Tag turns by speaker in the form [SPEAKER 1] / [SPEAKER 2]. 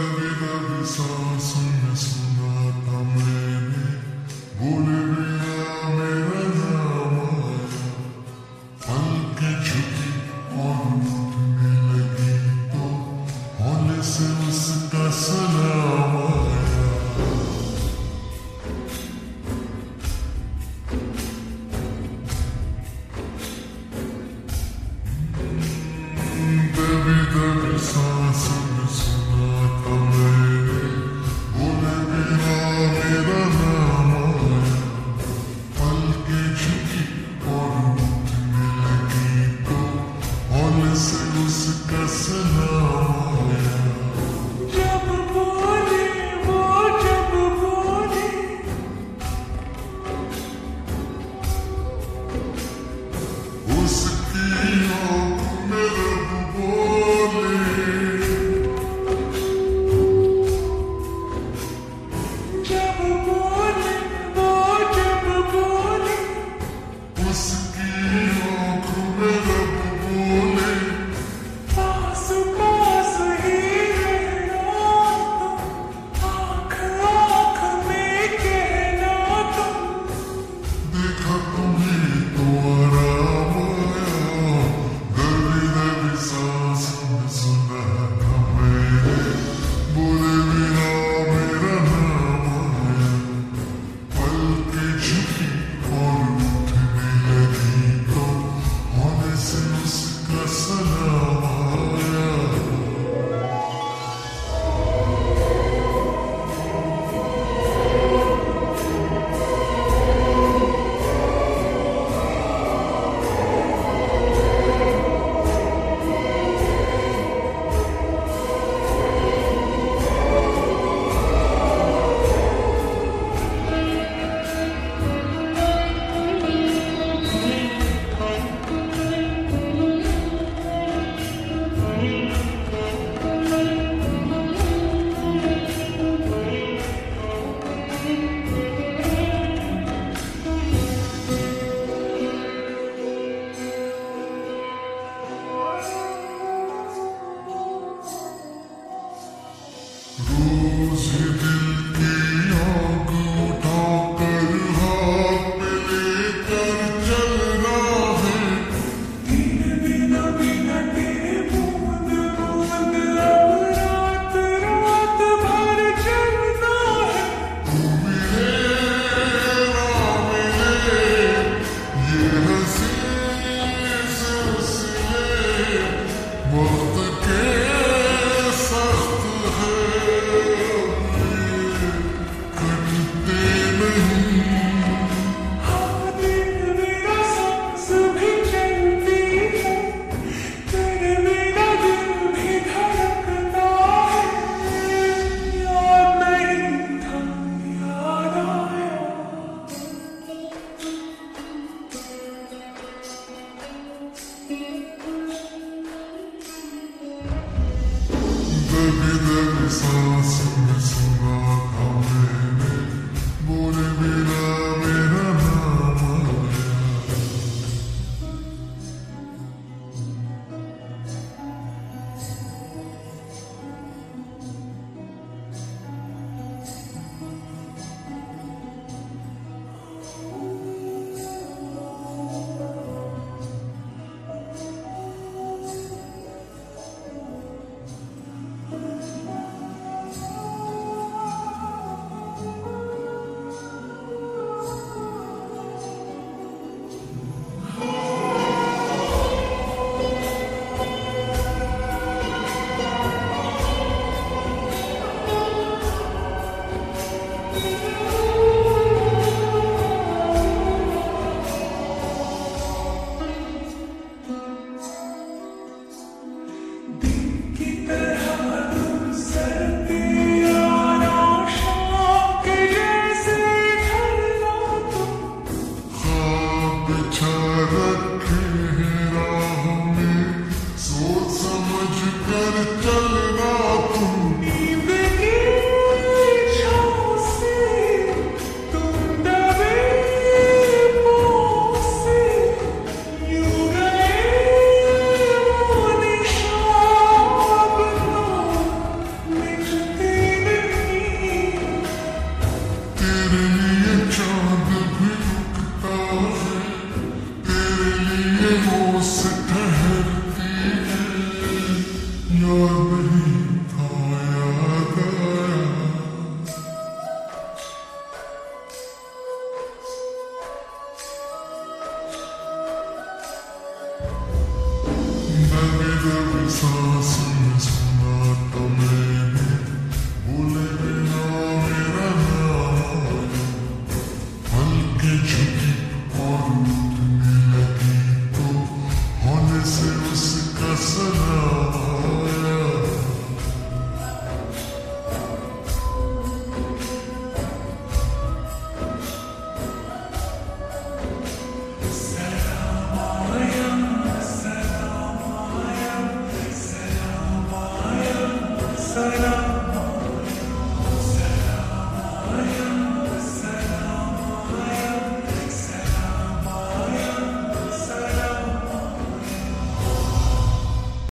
[SPEAKER 1] दबी दबी सांसों में सुना था मैंने, बोले बिना मेरा नाम आया, पलकें झुकी और उठने लगी तो हौले से उसका सलाम आया। दबी दबी सांसों में सुना था मैंने, बोले बिना मेरा नाम आया, पलकें झुकी और उठने लगी तो हौले से उसका सलाम आया।
[SPEAKER 2] जब बोले वो जब बोले,
[SPEAKER 1] उसकी आँखों में रब बोले,
[SPEAKER 2] जब बोले वो जब बोले,
[SPEAKER 1] उसकी आँखों में रब बोले,
[SPEAKER 2] पास पास ही रहना तुम, आँख आँख में कहना तुम।
[SPEAKER 1] देखा तुम्हें तो आराम आया, दबी दबी सांसों में सुना था मैंने, बोले बिना मेरा नाम आया, पलकें झुकी और उठने लगी तो हौले से उसका सलाम आया। रोज ही दिल की आग उठाकर हाथ में लेकर चलना है,
[SPEAKER 2] बिन बिना बिना तेरे बूंद बूंद अब रात रात भर चलना है।
[SPEAKER 1] तू मिले ना मिले ये हंसी सिलसिले वक्त के सख्त है, कटते नहीं।
[SPEAKER 2] हाँ दिन मेरा सांस भी चलती है, तेरे बिना दिल भी धड़कता है। याद नहीं था याद आया,
[SPEAKER 1] दबी दबी सांसों में सुना था मैंने,